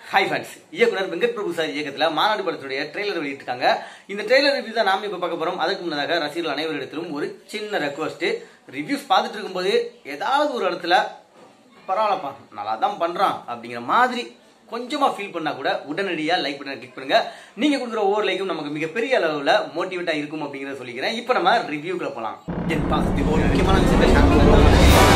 Hi friends, இயக்குனர் Venkat Prabhu sir இயக்கத்தில் மாநாடு படத்துடைய ட்ரெய்லர் வெளியிட்டிருக்காங்க. இந்த ட்ரெய்லர் ரிவ்யூ தான் நாம இப்போ பார்க்க போறோம். அதுக்கு முன்னதாக ரசிகர்கள் அனைவரிடத்திலும் ஒரு சின்ன ரெக்வஸ்ட். ரிவ்யூஸ் பார்த்துட்டு இருக்கும்போது ஏதாவது ஒரு இடத்துல பரவாயில்லப்பா நல்லா தான் பண்றான் அப்படிங்கிற மாதிரி கொஞ்சமா ஃபீல் பண்ணா கூட உடனடியா லைக் பட்டனை கிளிக் பண்ணுங்க. நீங்க கொடுக்குற ஒவ்வொரு லைக்கும் நமக்கு மிகப்பெரிய அளவுல மோட்டிவேட்டா இருக்கும் அப்படிங்கறத சொல்லிக்கிறேன். இப்போ நம்ம ரிவ்யூக்குள்ள போலாம். முக்கியமான விஷயத்தை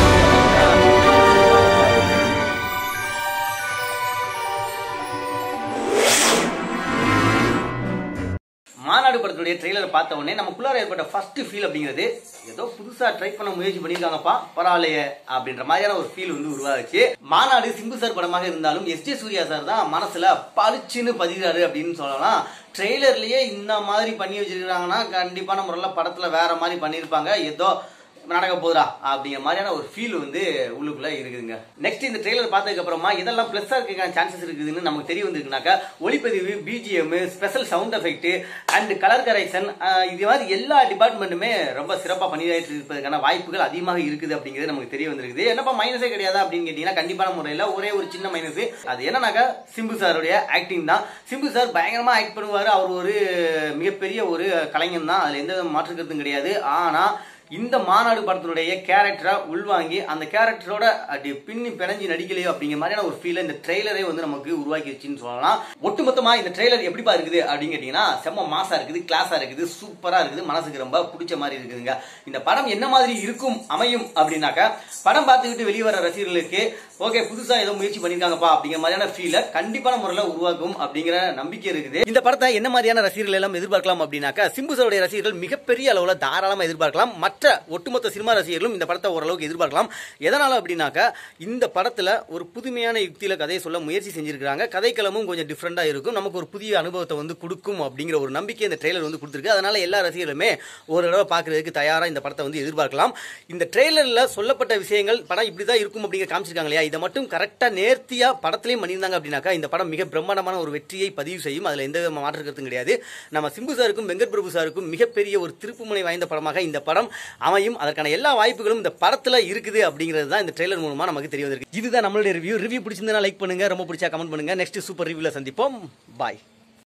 மாநாடு படத்துடைய ட்ரெய்லர் பார்த்த உடனே நமக்குள்ளார ஏற்பட்ட ஃபர்ஸ்ட் ஃபீல் அப்படிங்கிறது ஏதோ புதுசா ட்ரை பண்ண முயற்சி பண்ணிருக்காங்கப்பா, பரவாயில்லையே அப்படின்ற மாதிரியான ஒரு ஃபீல் உருவாச்சு. மாநாடு சிம்பு சார் படமாக இருந்தாலும் எஸ்.ஜே. சூர்யா சார் தான் மனசுல பளிச்சுன்னு பதிகிறாரு அப்படின்னு சொல்லலாம். ட்ரெய்லர்லயே இந்த மாதிரி பண்ணி வச்சிருக்காங்கன்னா கண்டிப்பான முறையில படத்துல வேற மாதிரி பண்ணிருப்பாங்க. ஏதோ நடக்க போதா அப்படிங்கிற மாதிரியான ஒரு ஃபீல் உள்ளுக்குள்ள இருக்குதுங்க. நெக்ஸ்ட் இந்த ட்ரெய்லர் பார்த்ததுக்கு அப்புறமா இதெல்லாம் பிளஸ்ஸா இருக்க சான்சஸ் இருக்குதுன்னு நமக்கு தெரிய வந்திருக்குனாக்கா ஒளிப்பதிவு, B G M, special sound effect and colour correction, இது மாதிரி எல்லா டிபார்ட்மெண்ட்டுமே ரொம்ப சிறப்பா பண்ணிட்டு இருப்பதற்கான வாய்ப்புகள் அதிகமாக இருக்குது அப்படிங்கிறது நமக்கு தெரிய வந்திருக்குது. என்னப்பா மைனஸே கிடையாதா அப்படின்னு கேட்டீங்கன்னா கண்டிப்பான முறையில் ஒரே ஒரு சின்ன மைனஸ். அது என்னன்னாக்கா சிம்பு சாருடைய ஆக்டிங் தான். சிம்பு சார் பயங்கரமா ஆக்ட் பண்ணுவாரு. அவர் ஒரு மிகப்பெரிய ஒரு கலைஞன் தான், அதுல எந்த மாற்று கருத்தும் கிடையாது. ஆனா இந்த மாநாடு படத்தினுடைய கேரக்டரை உள்வாங்கி அந்த கேரக்டரோட பின்னி பிணைஞ்சி நடிக்கலையோ அப்படிங்கிற மாதிரியான ஒரு ஃபீல் இந்த ட்ரெய்லரே நமக்கு உருவாக்கிடுச்சுன்னு சொல்லலாம். ஒட்டுமொத்தமா இந்த ட்ரெய்லர் எப்படிப்பா இருக்குது அப்படின்னு கேட்டீங்கன்னா செம்ம மாசா இருக்குது, கிளாஸா இருக்குது, சூப்பரா இருக்குது, மனசுக்கு ரொம்ப பிடிச்ச மாதிரி இருக்குதுங்க. இந்த படம் என்ன மாதிரி இருக்கும் அமையும் அப்படின்னாக்கா படம் பார்த்துக்கிட்டு வெளியே வர ரசிகர்களுக்கு ஓகே புதுசா ஏதோ முயற்சி பண்ணிருக்காங்கப்பா அப்படிங்கிற மாதிரியான ஃபீலை கண்டிப்பான முறையில் உருவாக்கும் அப்படிங்கிற நம்பிக்கை இருக்குது. இந்த படத்தை என்ன மாதிரியான ரசிகர்கள் எல்லாம் எதிர்பார்க்கலாம் அப்படின்னாக்கா சிம்பு சாருடைய ரசிகர்கள் மிகப்பெரிய அளவுல தாராளமா எதிர்பார்க்கலாம். மற்ற ஒட்டுமொத்த சினிமா ரசிகர்களும் இந்த படத்தை ஓரளவுக்கு எதிர்பார்க்கலாம். எதனால அப்படின்னாக்கா இந்த படத்துல ஒரு புதுமையான யுக்தியில கதையை சொல்ல முயற்சி செஞ்சிருக்காங்க. கதைக்களமும் கொஞ்சம் டிஃப்ரெண்டா இருக்கும், நமக்கு ஒரு புதிய அனுபவத்தை கொடுக்கும் அப்படிங்கிற ஒரு நம்பிக்கை இந்த ட்ரெய்லர் கொடுத்திருக்கு. அதனால எல்லா ரசிகர்களுமே ஒரு தடவை பார்க்கறதுக்கு தயாரா இந்த படத்தை எதிர்பார்க்கலாம். இந்த ட்ரெய்லர்ல சொல்லப்பட்ட விஷயங்கள் படம் இப்படிதான் இருக்கும் அப்படிங்கிற காமிச்சிருக்காங்க இல்லையா, இதை மட்டும் கரெக்டா நேர்த்தியா படத்திலையும் பண்ணியிருந்தாங்க அப்படின்னாக்கா இந்த படம் மிக பிரம்மாண்டமான ஒரு வெற்றியை பதிவு செய்யும். அதுல எந்த மாற்று கருத்தும் கிடையாது. நம்ம சிம்பு சாருக்கும் வெங்கட் பிரபு சாருக்கும் மிகப்பெரிய ஒரு திருப்புமுனை வாய்ந்த படமாக இந்த படம் அமையும். அதற்கான எல்லா வாய்ப்புகளும் இந்த படத்துல இருக்குது அப்படிங்கிறது தான் இந்த ட்ரெய்லர் மூலமா நமக்கு தெரிய வந்திருக்கு. இதுதான் நம்மளுடைய ரிவ்யூ. பிடிச்சிருந்தா லைக் பண்ணுங்க, ரொம்ப பிடிச்சா கமெண்ட் பண்ணுங்க. நெக்ஸ்ட் சூப்பர் ரிவ்யூல சந்திப்போம். பாய்.